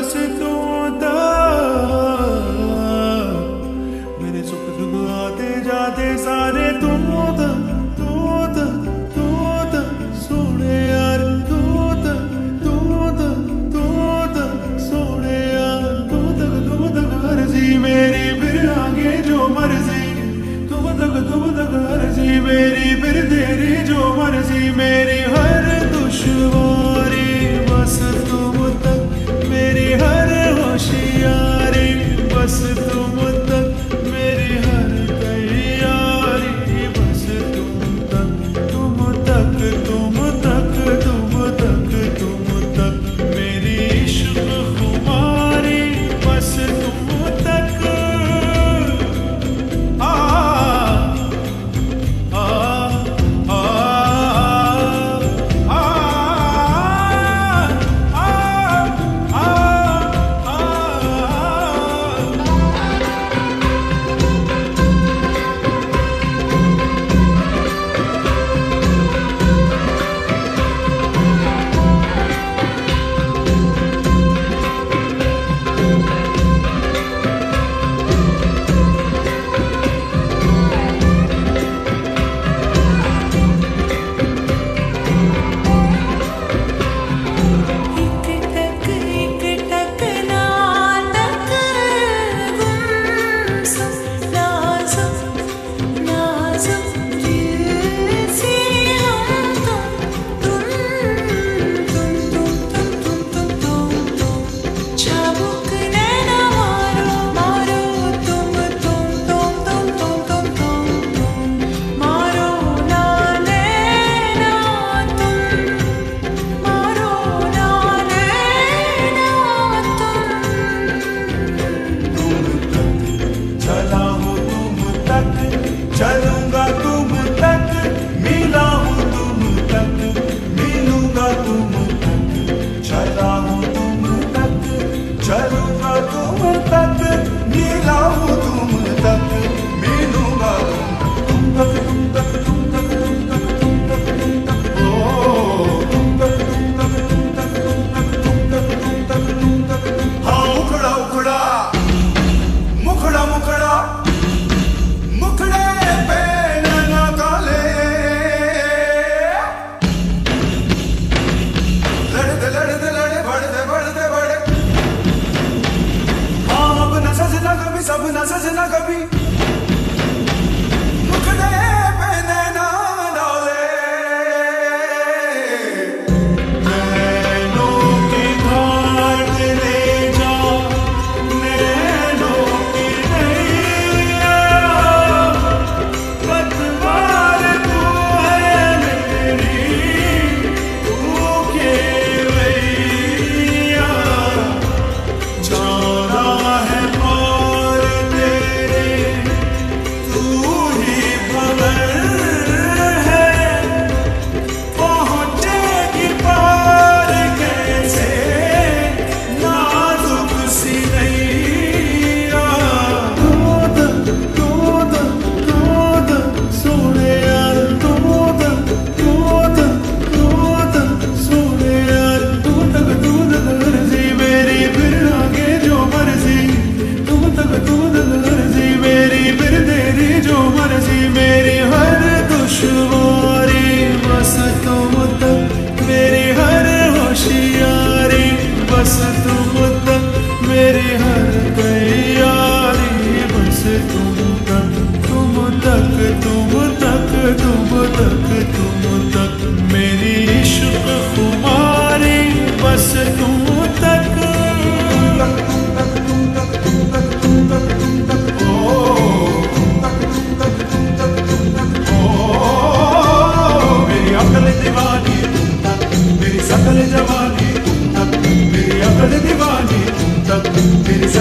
बस तू तक मेरे सुख दुख आते जाते सारे तू तक सोने यार तू तक सोने यार तू तक मर्जी मेरी फिर आगे जो मर्जी तू तक मर्जी मेरी फिर तेरी जो मर्जी मेरी हर दुश्वारी बस तुम तक मेरी हर होशियारी बस तुम तक मेरी हर तैयारी बस तुम तक मेरी इश्क खुमारी बस तुम तक आ आ आ चलूंगा तुम तक मिला हूँ तुम तक मिलूंगा तुम तक चला हूँ तुम तक चलूंगा तुम तक मिला हूँ तुम तक मिलूंगा तुम तक ओ हाँ उखड़ा उखड़ा मुखड़ा मुखड़ा मुखड़े पे नैना काले लड़ते बढ़ते हाँ अब न सजना कभी सब न सजना कभी मुखड़े पे नैना डाले नैनों की घाट ले जा नैनों की नैया पतवार तू है मेरी तू केवैया जाना है और तेरे तू ही भंवर है पहुँचेगी पार कैसे नाजुक सी नैया तू तक सोने यार तू तक सोने यार तू तक मर्जी मेरी फिर आगे जो मर्जी तू तक मर्जी मेरी फिर तेरी जो मर्जी मेरी हर दुश्वारी बस तुम तक मेरी हर होशियारी बस तुम तक मेरी हर तैयारी बस तुम तक मेरी इश्क खुमारी बस तुम तक मेरी अकल दीवानी तुम तक मेरी सकल जवानी तुम तक मेरी अकल दीवानी तुम तक मेरी